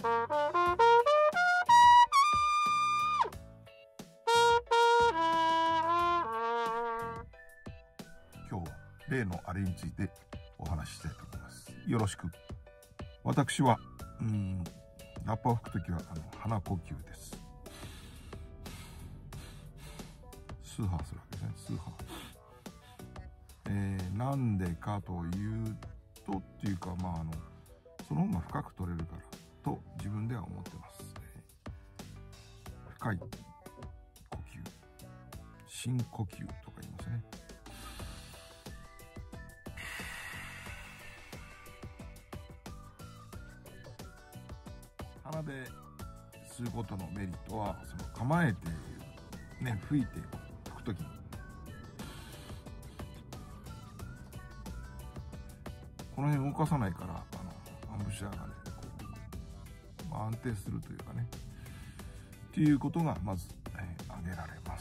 今日は例のあれについてお話ししたいと思います。よろしく。私はラッパを吹くときは鼻呼吸です。スーハーするわけですね。スーハー。なんでかというとっていうかその方が深く取れるからと自分では思ってます。深い呼吸、深呼吸とか言いますね。鼻で吸うことのメリットは、その構えてね、吹いて吹くときにこの辺動かさないからアンブシャーがね安定するというかねっていうことがまず、挙げられます。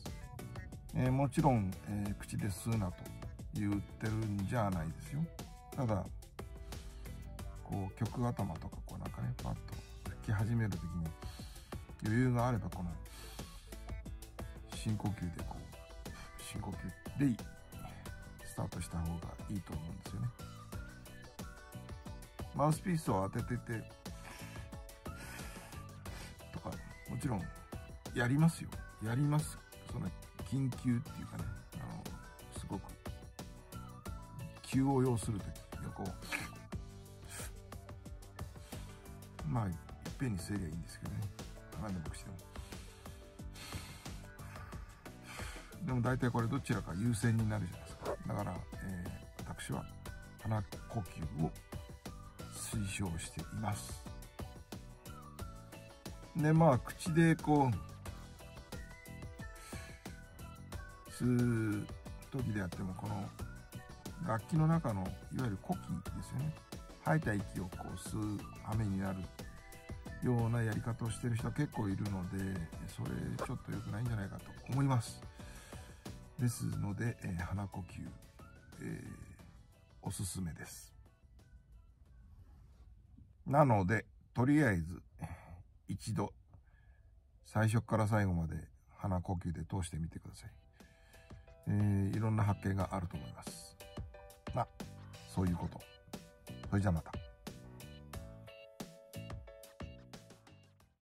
もちろん、口で吸うなと言ってるんじゃないですよ。ただこう曲頭とかなんかねパッと吹き始めるときに余裕があればこの深呼吸で深呼吸でスタートした方がいいと思うんですよね。マウスピースを当てててとかもちろんやりますよ。やります。その緊急っていうかねすごく急を要するときはいっぺんに吸えりゃいいんですけどね。何でも口でも。でも大体これどちらか優先になるじゃないですか。だから、私は鼻呼吸を推奨しています。で口で吸う時であってもこの楽器の中のいわゆる呼気ですよね。吐いた息を吸う羽目になるようなやり方をしている人は結構いるので、それちょっと良くないんじゃないかと思います。ですので、鼻呼吸、おすすめです。なのでとりあえず一度最初から最後まで鼻呼吸で通してみてください。いろんな発見があると思います。そういうこと。それじゃあまた。